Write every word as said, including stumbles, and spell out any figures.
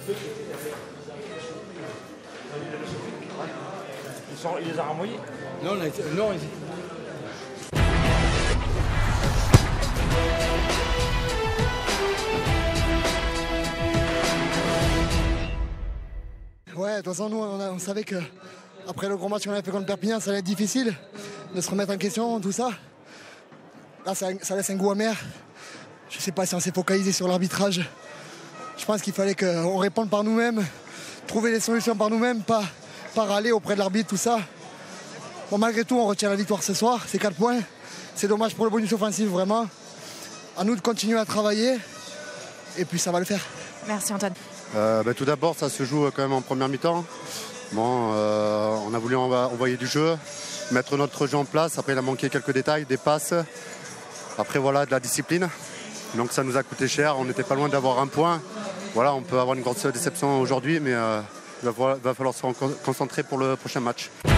Ils, sont, ils les a renvoyés? Non, on a été, non, ils... Ouais, de toute façon, nous, on, a, on savait qu'après le gros match qu'on avait fait contre Perpignan, ça allait être difficile de se remettre en question, tout ça. Là, ça, ça laisse un goût amer. Je ne sais pas si on s'est focalisé sur l'arbitrage. Je pense qu'il fallait qu'on réponde par nous-mêmes, trouver des solutions par nous-mêmes, pas, pas râler auprès de l'arbitre, tout ça. Bon, malgré tout, on retient la victoire ce soir, c'est quatre points. C'est dommage pour le bonus offensif, vraiment. À nous de continuer à travailler, et puis ça va le faire. Merci Antoine. Euh, bah, tout d'abord, ça se joue quand même en première mi-temps. Bon, euh, on a voulu envoyer du jeu, mettre notre jeu en place. Après, il a manqué quelques détails, des passes. Après, voilà, de la discipline. Donc ça nous a coûté cher. On n'était pas loin d'avoir un point. Voilà, on peut avoir une grosse déception aujourd'hui, mais euh, il va, va falloir se concentrer pour le prochain match.